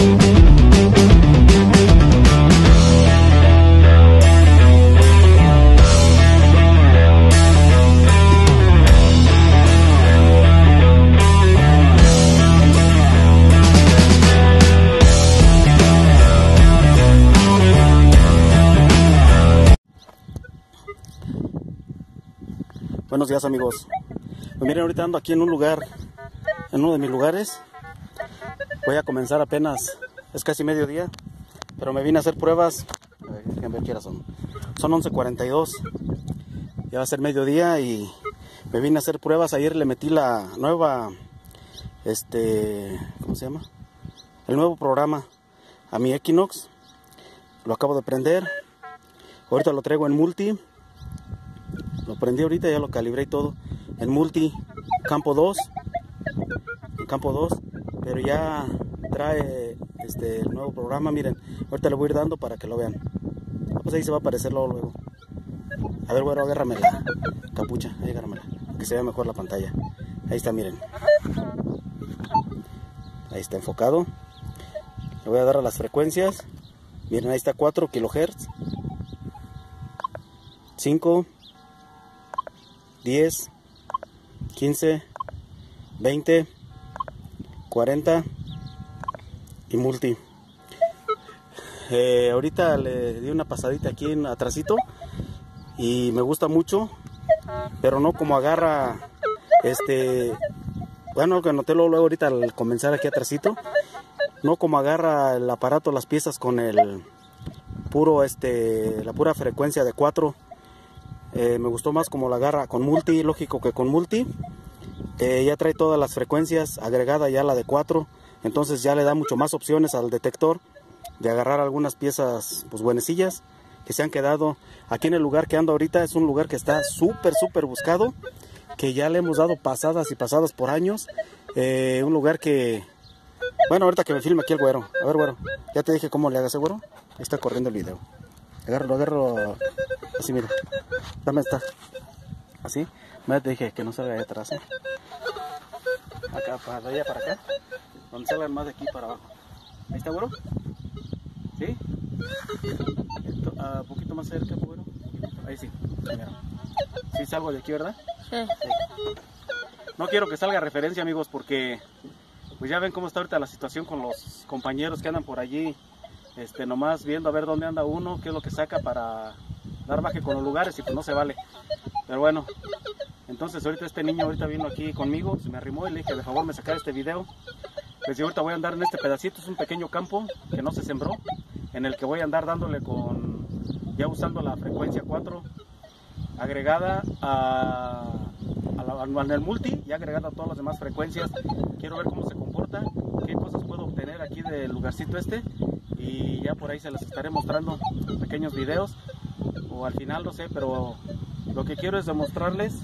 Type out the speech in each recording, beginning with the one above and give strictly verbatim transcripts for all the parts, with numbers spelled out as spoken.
Buenos días, amigos. Pues miren, ahorita ando aquí en un lugar, en uno de mis lugares. Voy a comenzar apenas, es casi mediodía, pero me vine a hacer pruebas. A ver, déjenme ver qué horas son. Son once cuarenta y dos. Ya va a ser mediodía y me vine a hacer pruebas. Ayer le metí la nueva, este, ¿cómo se llama? El nuevo programa a mi Equinox. Lo acabo de prender. Ahorita lo traigo en multi. Lo prendí ahorita, ya lo calibré y todo. En multi, campo dos. Campo dos. Pero ya trae este el nuevo programa. Miren, ahorita le voy a ir dando para que lo vean. Pues ahí se va a aparecer luego, luego. A ver, bueno, agárrame la capucha. Ahí agárramela, que se vea mejor la pantalla. Ahí está, miren. Ahí está enfocado. Le voy a dar a las frecuencias. Miren, ahí está cuatro kilohertz. cinco. diez, quince, veinte, cuarenta y multi. Eh, ahorita le di una pasadita aquí en atrasito y me gusta mucho, pero no como agarra este, bueno, lo que noté luego, luego ahorita al comenzar aquí atrasito, no como agarra el aparato las piezas con el puro este, la pura frecuencia de cuatro. Eh, me gustó más como la agarra con multi, lógico que con multi. Eh, ya trae todas las frecuencias, agregada ya la de cuatro. Entonces ya le da mucho más opciones al detector de agarrar algunas piezas pues buenecillas que se han quedado. Aquí en el lugar que ando ahorita es un lugar que está súper súper buscado, que ya le hemos dado pasadas y pasadas por años. Eh, un lugar que, bueno, ahorita que me filme aquí el güero. A ver, güero, ya te dije cómo le hagas, ¿eh, güero? Ahí está corriendo el video. Agarro, agarro así, mira. Dame esta. Así. Me te dije que no salga de atrás, ¿eh? Acá, para allá, para acá. Donde salgan más de aquí para abajo. Ahí está, güero. ¿Sí? Esto, uh, poquito más cerca, güero. Ahí sí. Mira. Sí salgo de aquí, ¿verdad? Sí. Sí. No quiero que salga referencia, amigos, porque pues ya ven cómo está ahorita la situación con los compañeros que andan por allí. Este, nomás viendo a ver dónde anda uno, qué es lo que saca para dar baje con los lugares y pues no se vale. Pero bueno, entonces ahorita este niño ahorita vino aquí conmigo, se me arrimó y le dije de favor me sacara este video. Pues yo ahorita voy a andar en este pedacito, es un pequeño campo que no se sembró, en el que voy a andar dándole con, ya usando la frecuencia cuatro, agregada a, a la, al el multi y agregada a todas las demás frecuencias. Quiero ver cómo se comporta, qué cosas puedo obtener aquí del lugarcito este. Y ya por ahí se les estaré mostrando pequeños videos o al final no sé, pero lo que quiero es demostrarles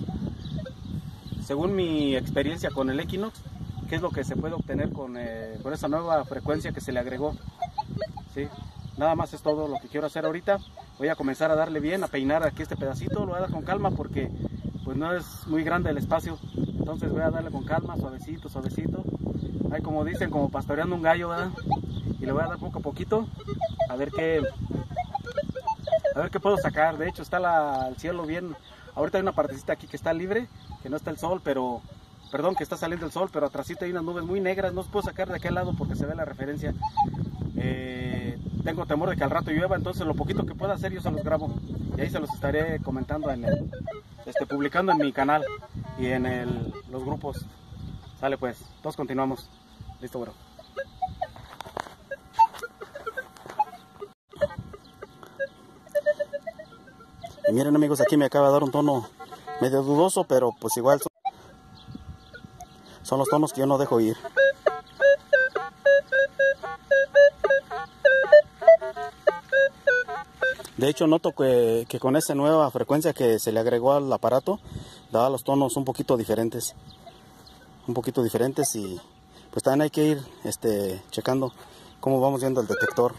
según mi experiencia con el Equinox qué es lo que se puede obtener con, eh, con esa nueva frecuencia que se le agregó. ¿Sí? Nada más es todo lo que quiero hacer ahorita. Voy a comenzar a darle bien, a peinar aquí este pedacito, lo voy a dar con calma porque pues no es muy grande el espacio, entonces voy a darle con calma, suavecito, suavecito, ahí como dicen, como pastoreando un gallo, ¿verdad? Y le voy a dar poco a poquito a ver qué a ver qué puedo sacar. De hecho está la, el cielo bien, ahorita hay una partecita aquí que está libre, que no está el sol, pero perdón, que está saliendo el sol, pero atrásito hay unas nubes muy negras, no os puedo sacar de aquel lado porque se ve la referencia. Eh, tengo temor de que al rato llueva, entonces lo poquito que pueda hacer yo se los grabo y ahí se los estaré comentando en el, este, publicando en mi canal y en el, los grupos. Sale pues, todos continuamos. Listo, bro. Y miren, amigos, aquí me acaba de dar un tono medio dudoso, pero pues igual son, son los tonos que yo no dejo ir. De hecho noto que, que con esa nueva frecuencia que se le agregó al aparato, da los tonos un poquito diferentes. Un poquito diferentes y pues también hay que ir este, checando cómo vamos viendo el detector.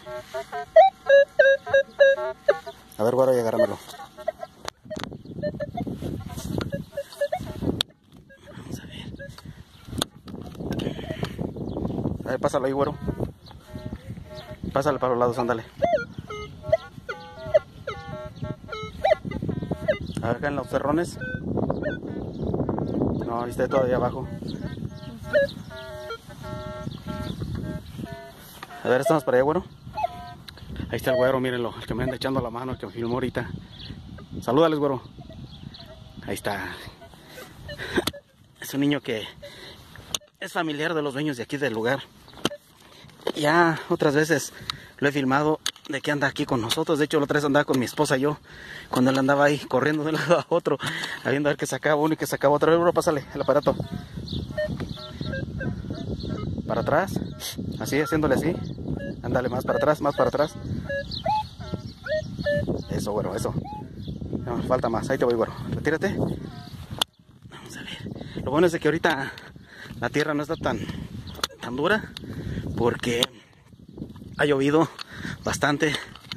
A ver, güero, y agárramelo. Vamos a ver. A ver, pásalo ahí, güero. Pásale para los lados, ándale. A ver, acá en los cerrones. No, ahí está todavía abajo. A ver, estamos para allá, güero. Ahí está el güero, mírenlo, el que me anda echando la mano, el que me filmó ahorita. Salúdales, güero. Ahí está. Es un niño que es familiar de los dueños de aquí del lugar. Ya otras veces lo he filmado de que anda aquí con nosotros. De hecho, la otra vez andaba con mi esposa y yo, cuando él andaba ahí corriendo de un lado a otro, a viendo a ver que sacaba uno y que sacaba otra vez. Bro, pásale el aparato. Para atrás, así, haciéndole así. Ándale, más para atrás, más para atrás. Eso, güero, eso. No, falta más, ahí te voy, güero. Retírate. Vamos a ver. Lo bueno es de que ahorita la tierra no está tan, tan dura, porque ha llovido bastante.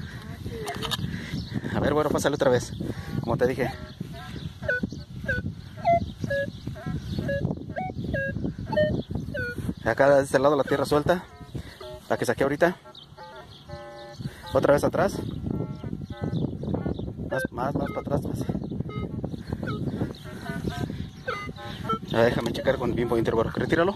A ver, güero, pásale otra vez, como te dije. Acá de este lado la tierra suelta, la que saqué ahorita. Otra vez atrás. Más, más, más para atrás. Más. Ya, déjame checar con el pinpointer, güero. Retíralo.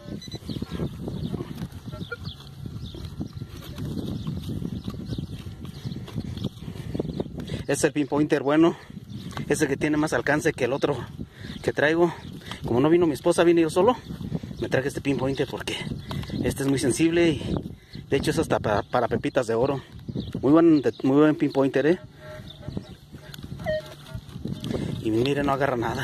Este es el pinpointer bueno. Es el que tiene más alcance que el otro que traigo. Como no vino mi esposa, vine yo solo. Me traje este pinpointer porque este es muy sensible y de hecho es hasta para, para pepitas de oro. Muy buen, muy buen pinpointer, eh. Y mire, no agarra nada.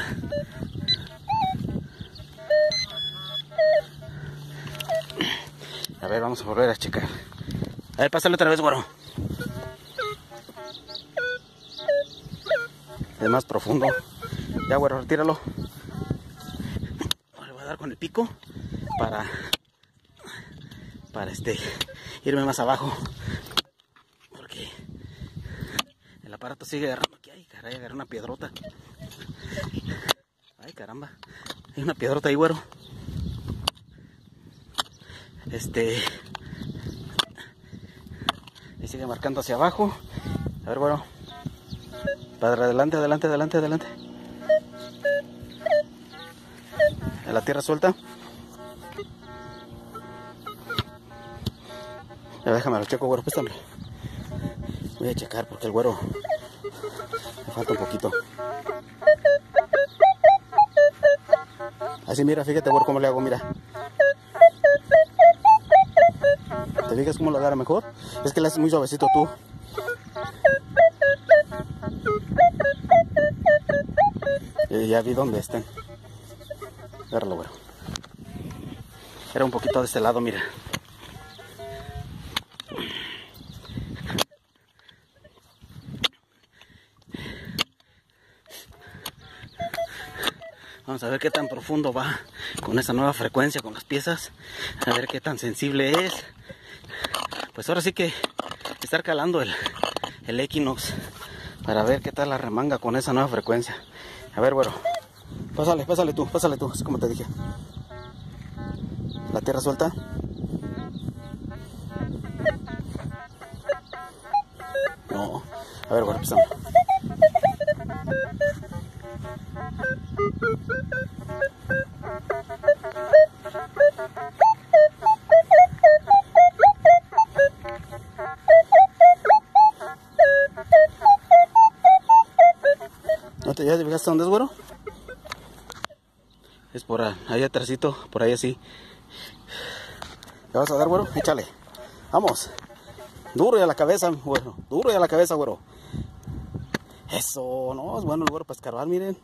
A ver, vamos a volver a checar. A ver, pásale otra vez, güero. Es más profundo. Ya, güero, retíralo. Le voy a dar con el pico para para este irme más abajo, porque el aparato sigue agarrando aquí. Ay, caray, agarré una piedrota. Ay, caramba, hay una piedrota ahí, güero. Este y sigue marcando hacia abajo. A ver, güero, para adelante, adelante, adelante, adelante. En la tierra suelta. Ya, déjame lo checo, güero, préstame. Voy a checar porque el güero me falta un poquito. Así, mira, fíjate, güero, cómo le hago, mira. ¿Te fijas cómo lo agarra mejor? Es que le haces muy suavecito tú. Y ya vi dónde están. Agárralo, güero. Era un poquito de este lado, mira. Vamos a ver qué tan profundo va con esa nueva frecuencia, con las piezas. A ver qué tan sensible es. Pues ahora sí que estar calando el, el Equinox para ver qué tal la remanga con esa nueva frecuencia. A ver, güero. Pásale, pásale tú, pásale tú, así como te dije. La tierra suelta. No. A ver, güero, empezamos. ¿No te ya fijaste dónde es, güero? Es por ahí atrásito, por ahí así. ¿Le vas a dar, güero? Échale. Vamos. Duro y a la cabeza, güero. Duro y a la cabeza, güero. Eso, no, es bueno el güero para escarbar, miren.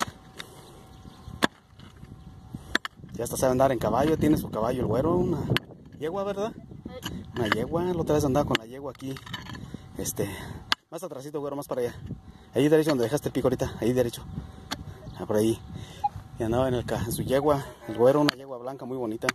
Ya hasta sabe andar en caballo, tiene su caballo el güero, una yegua, ¿verdad? Una yegua, la otra vez andaba con la yegua aquí. Este, más atrásito, güero, más para allá. Ahí derecho donde dejaste el pico ahorita, ahí derecho. Ah, por ahí. Y andaba en, el, en su yegua, el güero, una yegua blanca muy bonita.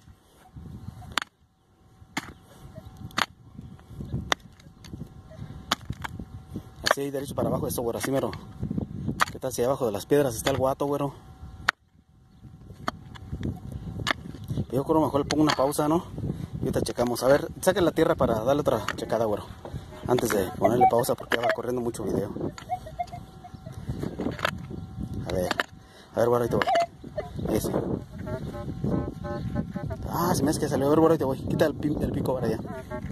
Así, ahí derecho para abajo, eso, güero, así mero. ¿Qué tal si abajo de las piedras está el guato, güero? Yo creo que mejor le pongo una pausa, ¿no? Ahorita checamos. A ver, saque la tierra para darle otra checada, güero. Antes de ponerle pausa porque ya va corriendo mucho video. A ver, a ver, güero, ahí te voy. Ahí sí. Ah, se me hace que salió. A ver, güero, ahí te voy. Quita el, el pico para allá.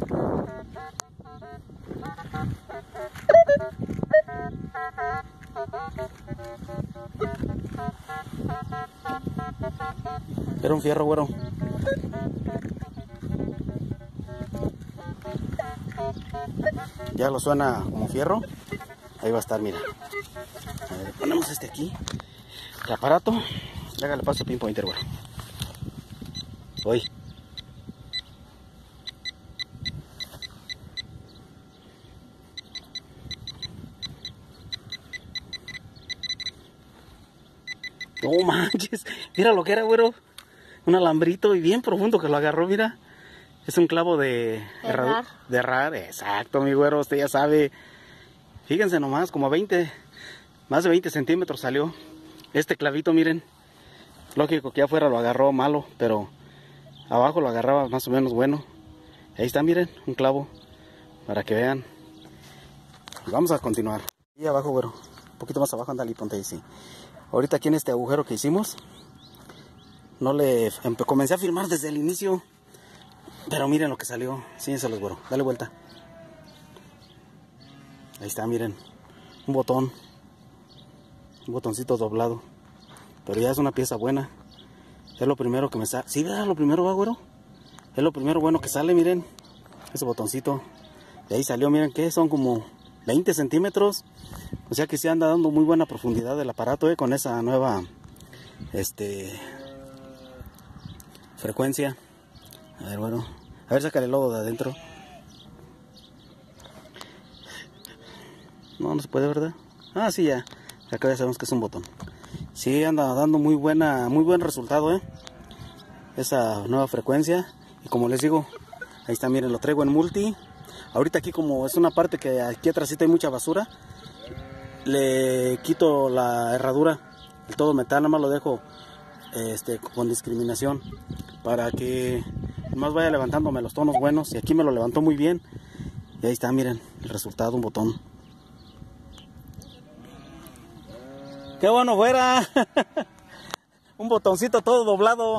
Era un fierro, güero. Ya lo suena como fierro. Ahí va a estar, mira. A ver, ponemos este aquí. El aparato. Hágale paso a pinpointer, güero. Voy. No manches. Mira lo que era, güero. Un alambrito y bien profundo que lo agarró, mira. Es un clavo de herrar. De herrar, exacto, mi güero, usted ya sabe. Fíjense nomás, como veinte, más de veinte centímetros salió. Este clavito, miren. Lógico que afuera lo agarró malo, pero abajo lo agarraba más o menos bueno. Ahí está, miren, un clavo, para que vean. Vamos a continuar. Y abajo, güero, un poquito más abajo, andale y ponte ahí, sí. Ahorita aquí en este agujero que hicimos, no le comencé a filmar desde el inicio. Pero miren lo que salió. Síguenselos, güero. Dale vuelta. Ahí está, miren. Un botón. Un botoncito doblado. Pero ya es una pieza buena. Es lo primero que me sale. Sí, ¿verdad? Lo primero va, güero. Es lo primero bueno que sale, miren. Ese botoncito. De ahí salió, miren que son como veinte centímetros. O sea que se anda dando muy buena profundidad del aparato, eh, con esa nueva este frecuencia. A ver, bueno. A ver, sácale el lodo de adentro. No, no se puede, ¿verdad? Ah, sí, ya. Acá ya sabemos que es un botón. Sí, anda dando muy buena, muy buen resultado, ¿eh? Esa nueva frecuencia. Y como les digo, ahí está, miren, lo traigo en multi. Ahorita aquí como es una parte que aquí atrás hay mucha basura, le quito la herradura, el todo metal, nada más lo dejo este, con discriminación. Para que más vaya levantándome los tonos buenos. Y aquí me lo levantó muy bien. Y ahí está, miren, el resultado, un botón. ¡Qué bueno fuera! Un botoncito todo doblado.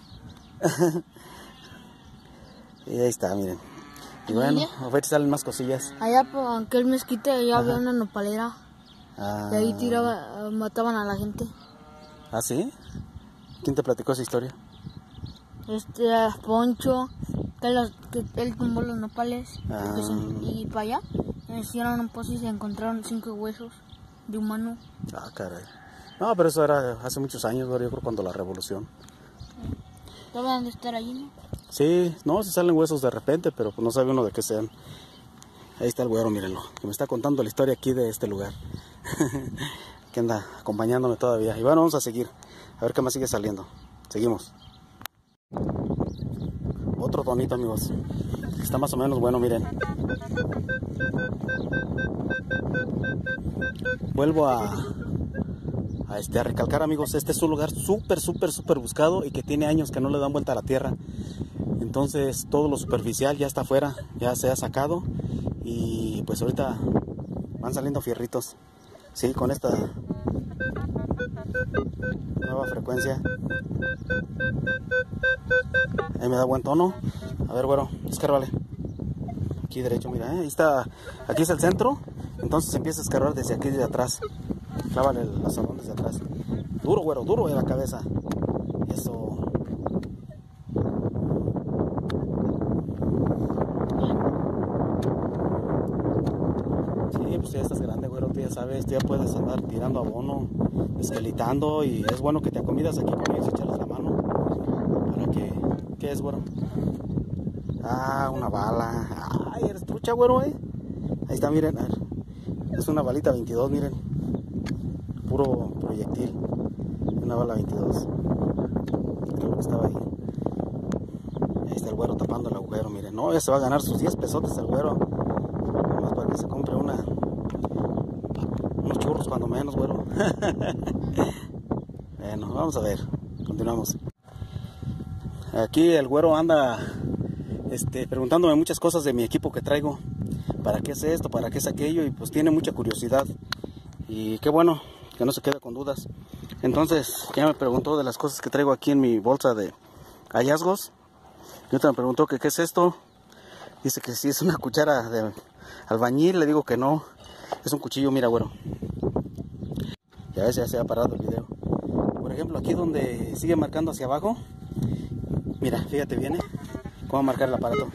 Y ahí está, miren. Y bueno, a ver si salen más cosillas. Allá por aquel mezquite, allá había una nopalera. Ah. Y ahí tiraba, mataban a la gente. ¿Ah, sí? ¿Quién te platicó esa historia? Este, Poncho, que, los, que él tumbó los nopales. Ah. Y para allá, hicieron un pozo y se encontraron cinco huesos de humano. Ah, caray. No, pero eso era hace muchos años, yo creo, cuando la revolución. Todavía han de estar allí, ¿no? Sí, no, se salen huesos de repente, pero pues no sabe uno de qué sean. Ahí está el güero, mírenlo, que me está contando la historia aquí de este lugar. Que anda acompañándome todavía. Y bueno, vamos a seguir, a ver qué más sigue saliendo. Seguimos. Otro tonito, amigos. Está más o menos bueno, miren. Vuelvo a, a, este, a recalcar, amigos, este es un lugar súper, súper, súper buscado y que tiene años que no le dan vuelta a la tierra. Entonces todo lo superficial ya está afuera, ya se ha sacado y pues ahorita van saliendo fierritos. Sí, con esta nueva frecuencia. Ahí me da buen tono. A ver, güero, escárvale. Aquí derecho, mira, ¿eh? Ahí está. Aquí es el centro. Entonces empieza a escarbar desde aquí, de atrás. Clávale el azorrón desde atrás. Duro, güero, duro en la cabeza. Eso. Sí, pues ya estás grande, güero, tú ya sabes, tú ya puedes andar tirando abono, esquelitando, y es bueno que te acomidas aquí con ellos, echarles la mano. Para que, ¿qué es, güero? Ah, una bala. Ay, eres trucha, güero, eh. Ahí está, miren, a ver. Es una balita veintidós, miren. Puro proyectil. Una bala veintidós. Creo que estaba ahí. Ahí está el güero tapando el agujero, miren. No, ya se va a ganar sus diez pesotes el güero. Nomás para que se compre una... unos churros cuando menos, güero. Bueno, vamos a ver. Continuamos. Aquí el güero anda este, preguntándome muchas cosas de mi equipo que traigo. ¿Para qué es esto? ¿Para qué es aquello? Y pues tiene mucha curiosidad. Y qué bueno que no se quede con dudas. Entonces ya me preguntó de las cosas que traigo aquí en mi bolsa de hallazgos. Y otra me preguntó que qué es esto. Dice que si es una cuchara de albañil. Le digo que no. Es un cuchillo, mira, güero. Ya ves, ya se ha parado el video. Por ejemplo, aquí donde sigue marcando hacia abajo. Mira, fíjate bien, ¿eh? Cómo va a marcar el aparato.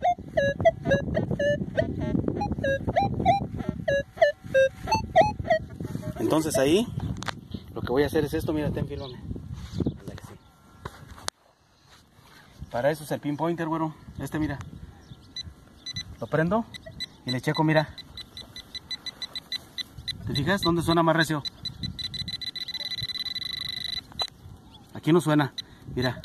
Entonces ahí, lo que voy a hacer es esto. Mira, ten, fílame. Ándale, sí. Para eso es el pinpointer, güero. Este, mira. Lo prendo y le checo, mira. ¿Te fijas dónde suena más recio? Aquí no suena, mira.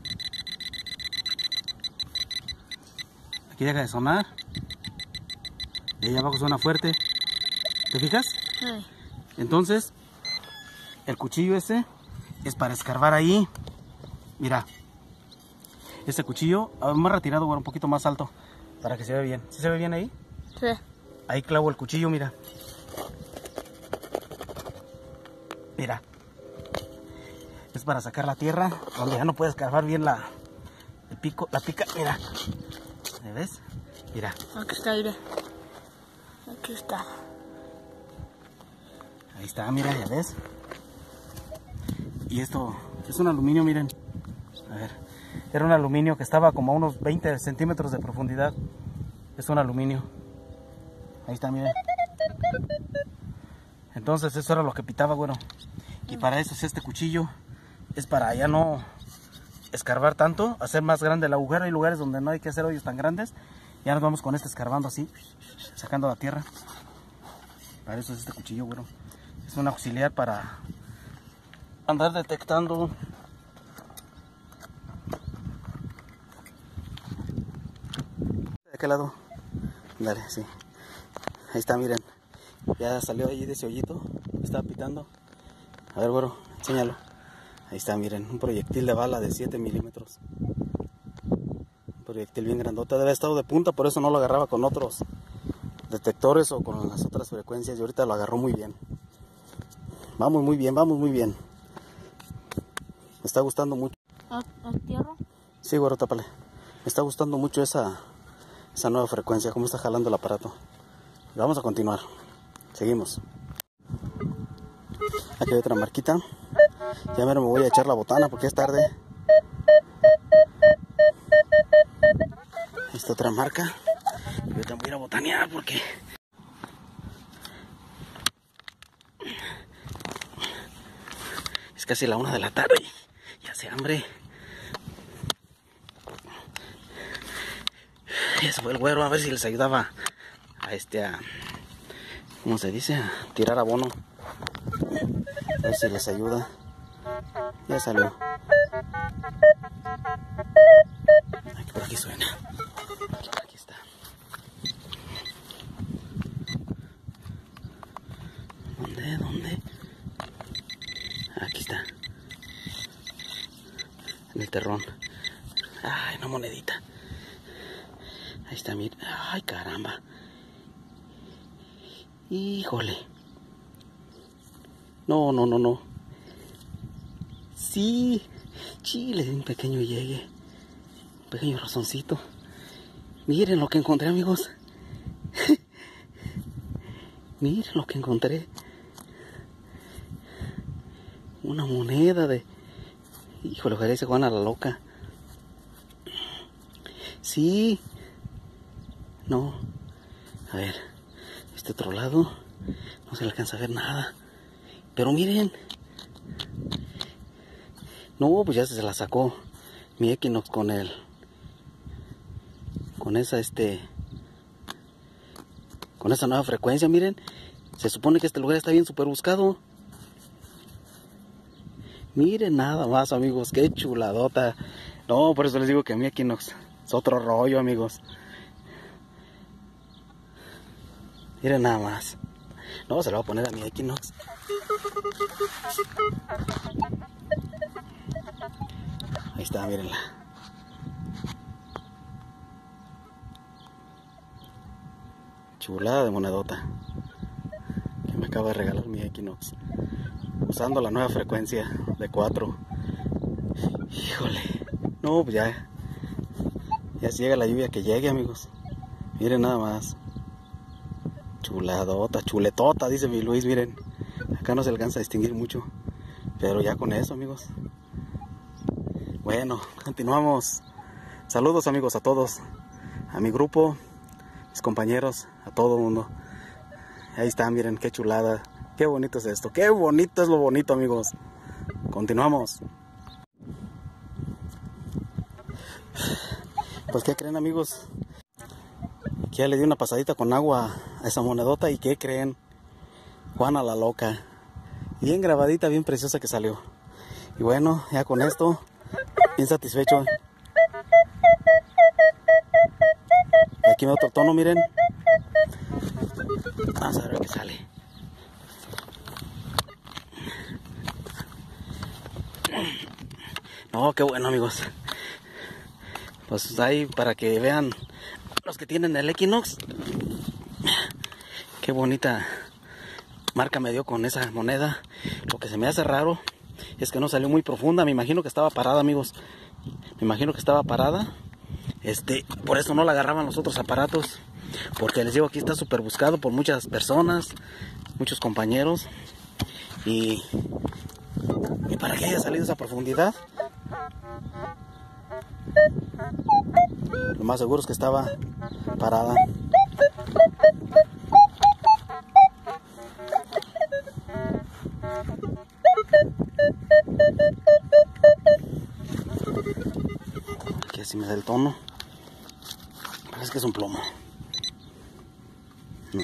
Aquí deja de sonar. Y ahí abajo suena fuerte. ¿Te fijas? Sí. Entonces, el cuchillo ese es para escarbar ahí. Mira. Este cuchillo, más retirado, bueno, un poquito más alto. Para que se vea bien. ¿Sí se ve bien ahí? Sí. Ahí clavo el cuchillo, mira. Mira. Es para sacar la tierra, donde ya no puedes escarbar bien la, el pico, la pica, mira. ¿Me ves? Mira. Aquí está, mira. Aquí está. Ahí está, mira, ya ves. Y esto es un aluminio, miren. A ver. Era un aluminio que estaba como a unos veinte centímetros de profundidad. Es un aluminio. Ahí está, miren. Entonces eso era lo que pitaba, bueno. Y para eso es este cuchillo. Es para ya no escarbar tanto, hacer más grande el agujero. Hay lugares donde no hay que hacer hoyos tan grandes. Ya nos vamos con este escarbando así, sacando la tierra. Para eso es este cuchillo, bueno. Es un auxiliar para andar detectando. ¿De qué lado? Dale, sí. Ahí está, miren. Ya salió ahí de ese hoyito. Está pitando. A ver, güero, enséñalo. Ahí está, miren. Un proyectil de bala de siete milímetros. Un proyectil bien grandote. Debe haber estado de punta, por eso no lo agarraba con otros detectores o con las otras frecuencias. Y ahorita lo agarró muy bien. Vamos muy bien, vamos muy bien. Me está gustando mucho. ¿El tierra? Sí, güero, tápale. Me está gustando mucho esa, esa nueva frecuencia. Cómo está jalando el aparato. Y vamos a continuar. Seguimos. Aquí hay otra marquita. Ya mero me voy a echar la botana porque es tarde. Esta otra marca. Yo también voy a ir a botanear porque es casi la una de la tarde. Ya hace hambre. Ese fue el güero, a ver si les ayudaba a este a, ¿cómo se dice? A tirar abono. A ver si les ayuda. Ya salió. Aquí, por aquí suena. Aquí, por aquí está. ¿Dónde? ¿Dónde? Aquí está. En el terrón. Ay, una monedita. Ahí está, mira. Ay, caramba. Híjole. No, no, no, no. Sí. Chile, un pequeño llegue. Un pequeño razoncito. Miren lo que encontré, amigos. Miren lo que encontré. Una moneda de... Híjole, ojalá se Juana la loca. Sí. No. A ver. Este otro lado. No se le alcanza a ver nada. Pero miren. No, pues ya se la sacó mi Equinox con el... Con esa, este... Con esa nueva frecuencia, miren. Se supone que este lugar está bien súper buscado. Miren nada más, amigos. Qué chuladota. No, por eso les digo que mi Equinox es otro rollo, amigos. Miren nada más. No, se lo voy a poner a mi Equinox. Ahí está, mírenla. Chulada de monedota que me acaba de regalar mi Equinox, usando la nueva frecuencia de cuatro. Híjole, no, pues ya, ya si llega la lluvia que llegue, amigos. Miren nada más. Chuladota, chuletota, dice mi Luis, miren. Acá no se alcanza a distinguir mucho, pero ya con eso, amigos. Bueno, continuamos. Saludos, amigos, a todos, a mi grupo, mis compañeros, a todo el mundo. Ahí está, miren, qué chulada, qué bonito es esto, qué bonito es lo bonito, amigos. Continuamos. Pues, ¿qué creen, amigos? Que ya le di una pasadita con agua a esa monedota, y ¿qué creen? Juana la loca, bien grabadita, bien preciosa que salió. Y bueno, ya con esto, bien satisfecho. Y aquí me otro tono, miren. Vamos a ver qué sale. No, qué bueno, amigos. Pues ahí para que vean los que tienen el Equinox, qué bonita marca me dio con esa moneda. Lo que se me hace raro es que no salió muy profunda. Me imagino que estaba parada, amigos. Me imagino que estaba parada. Este, por eso no la agarraban los otros aparatos. Porque les digo, aquí está súper buscado por muchas personas, muchos compañeros. Y, y para que haya salido esa profundidad, lo más seguro es que estaba parada. Aquí así me da el tono. Parece que es un plomo. No.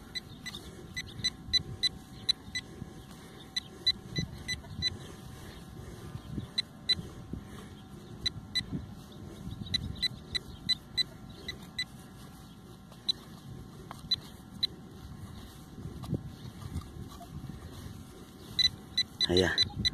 Allá.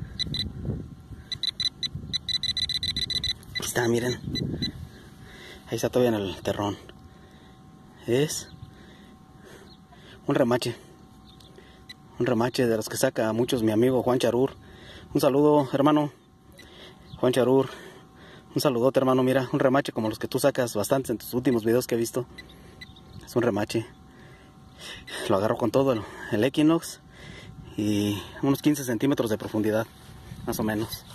Aquí está, miren. Ahí está todavía en el terrón. Es un remache. Un remache de los que saca muchos mi amigo Juan Charur. Un saludo, hermano. Juan Charur. Un saludote, hermano. Mira, un remache como los que tú sacas bastantes en tus últimos videos que he visto. Es un remache. Lo agarro con todo el, el Equinox. Y unos quince centímetros de profundidad, más o menos.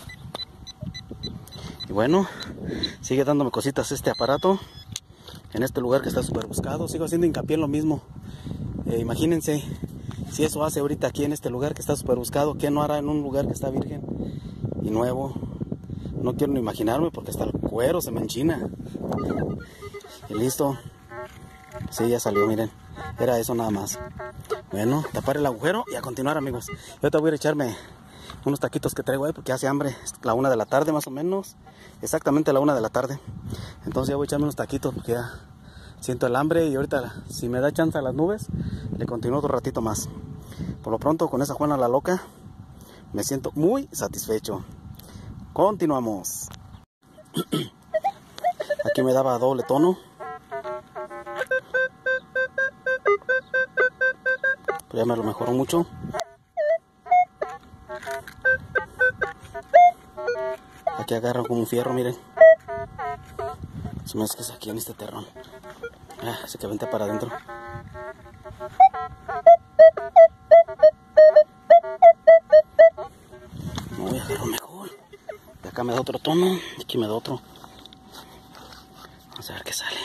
Y bueno, sigue dándome cositas este aparato en este lugar que está súper buscado. Sigo haciendo hincapié en lo mismo. Eh, imagínense si eso hace ahorita aquí en este lugar que está súper buscado, ¿qué no hará en un lugar que está virgen y nuevo? No quiero ni imaginarme, porque hasta el cuero se me enchina. Y listo. Sí, ya salió, miren. Era eso nada más. Bueno, tapar el agujero y a continuar, amigos. Yo ahorita voy a ir a echarme unos taquitos que traigo ahí porque hace hambre. Es la una de la tarde más o menos. Exactamente la una de la tarde. Entonces ya voy a echarme unos taquitos porque ya siento el hambre. Y ahorita, si me da chance a las nubes, le continúo otro ratito más. Por lo pronto, con esa Juana la loca, me siento muy satisfecho. Continuamos. Aquí me daba doble tono. Pero ya me lo mejoró mucho. Aquí agarro como un fierro, miren. Se me hace que es aquí en este terrón. Ah, se que venta para adentro. No voy a agarrar mejor. De acá me da otro tono. De aquí me da otro. Vamos a ver qué sale.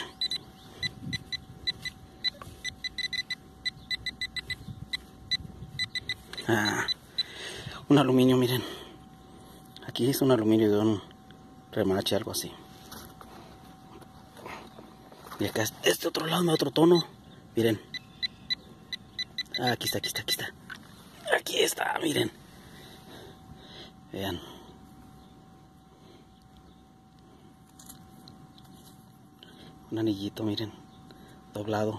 Ah, un aluminio, miren. Aquí es un aluminio de un remache, algo así. Y acá, este otro lado me da otro tono. Miren. Ah, aquí está, aquí está, aquí está. Aquí está, miren. Vean. Un anillito, miren. Doblado.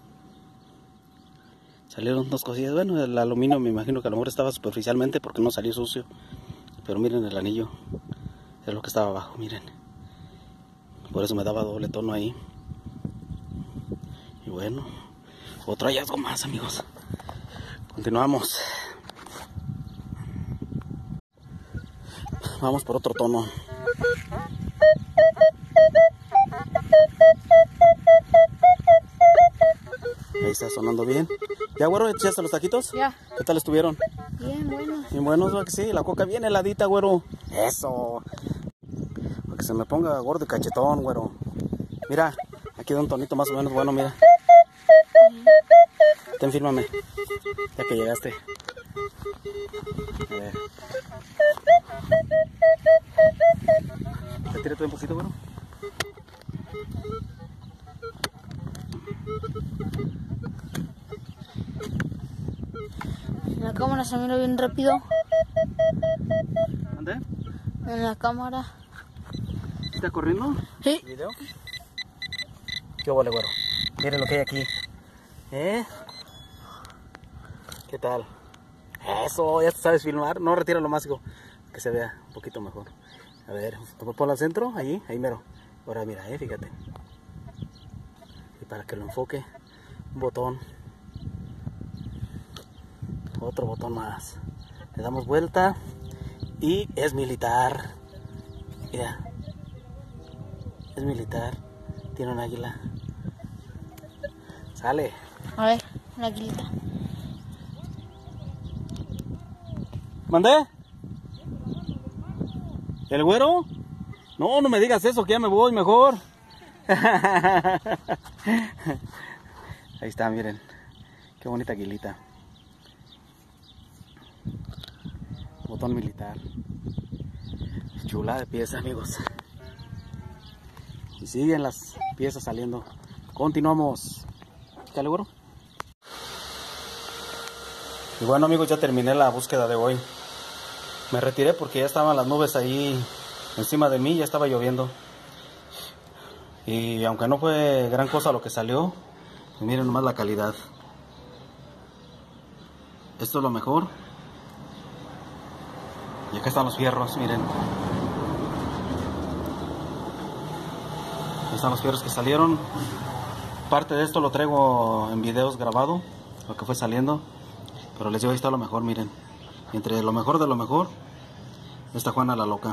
Salieron dos cosillas. Bueno, el aluminio me imagino que a lo mejor estaba superficialmente porque no salió sucio. Pero miren el anillo. Es lo que estaba abajo, miren. Por eso me daba doble tono ahí. Y bueno, Otro hallazgo más, amigos. Continuamos. Vamos por otro tono. Ahí está sonando bien. ¿Ya, güero? ¿Echaste los taquitos? Ya. ¿Qué tal estuvieron? Bien, bueno. Bien buenos, ¿verdad que sí? La coca bien heladita, güero. Eso. Para que se me ponga gordo y cachetón, güero. Mira, aquí da un tonito más o menos bueno, mira. Ten, fírmame. Ya que llegaste. A ver. Retírate un poquito, güero. En la cámara se mira bien rápido. ¿Ande? En la cámara. ¿Está corriendo? Sí. ¿Video? ¿Qué huele, güero? Miren lo que hay aquí. ¿Eh? ¿Qué tal? Eso, ya te sabes filmar. No, retíralo más, hijo. Que se vea un poquito mejor. A ver, ponlo al centro, ahí, ahí mero. Ahora mira, eh, fíjate. Y para que lo enfoque, un botón. Otro botón más. Le damos vuelta. Y es militar. Mira. Es militar. Tiene un águila. Sale. A ver, la aguilita. ¿Mandé? ¿El güero? No, no me digas eso, que ya me voy mejor. Ahí está, miren. Qué bonita aguilita. Botón militar. Chula de pieza, amigos. Y siguen las piezas saliendo. Continuamos. ¿Qué le, güero? Y bueno, amigos, ya terminé la búsqueda de hoy. Me retiré porque ya estaban las nubes ahí encima de mí, ya estaba lloviendo. Y aunque no fue gran cosa lo que salió, pues miren nomás la calidad. Esto es lo mejor. Y acá están los fierros, miren. Ahí están los fierros que salieron. Parte de esto lo traigo en videos grabado, lo que fue saliendo. Pero les digo, ahí está lo mejor, miren. Entre lo mejor de lo mejor, esta Juana la loca.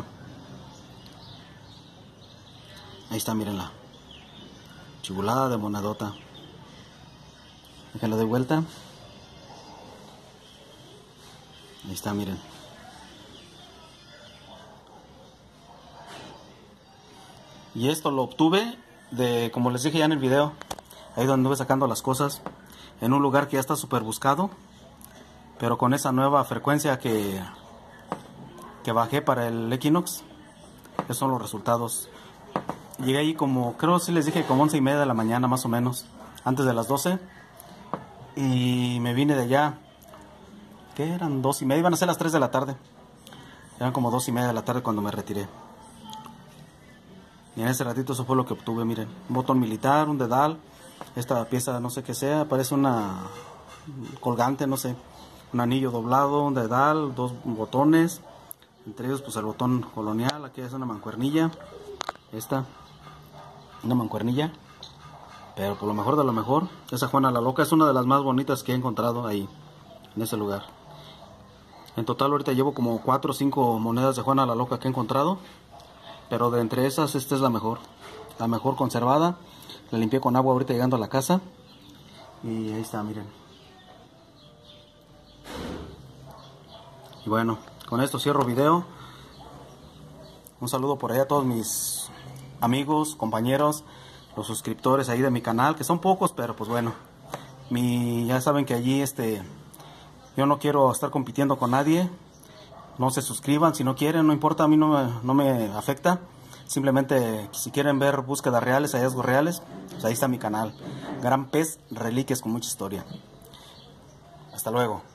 Ahí está, mírenla. Chibulada de monadota. Déjenle de vuelta. Ahí está, miren. Y esto lo obtuve de, como les dije ya en el video, ahí donde anduve sacando las cosas, en un lugar que ya está súper buscado. Pero con esa nueva frecuencia que, que bajé para el Equinox, esos son los resultados. Llegué ahí como, creo si les dije, como once y media de la mañana más o menos, antes de las doce. Y me vine de allá, ¿qué eran? Dos y media, iban a ser las tres de la tarde. Eran como dos y media de la tarde cuando me retiré. Y en ese ratito eso fue lo que obtuve, miren. Un botón militar, un dedal, esta pieza no sé qué sea, parece una colgante, no sé. Un anillo doblado, un dedal, dos botones, entre ellos pues el botón colonial, aquí es una mancuernilla, esta, una mancuernilla, pero por lo mejor de lo mejor, esa Juana la loca es una de las más bonitas que he encontrado ahí, en ese lugar. En total ahorita llevo como cuatro o cinco monedas de Juana la loca que he encontrado, pero de entre esas esta es la mejor, la mejor conservada. La limpié con agua ahorita llegando a la casa y ahí está, miren. Y bueno, con esto cierro video. Un saludo por allá a todos mis amigos, compañeros, los suscriptores ahí de mi canal, que son pocos, pero pues bueno, mi, ya saben que allí este, yo no quiero estar compitiendo con nadie. No se suscriban si no quieren, no importa, a mí no me, no me afecta. Simplemente si quieren ver búsquedas reales, hallazgos reales, pues ahí está mi canal. Gran Pez Reliquias con mucha historia. Hasta luego.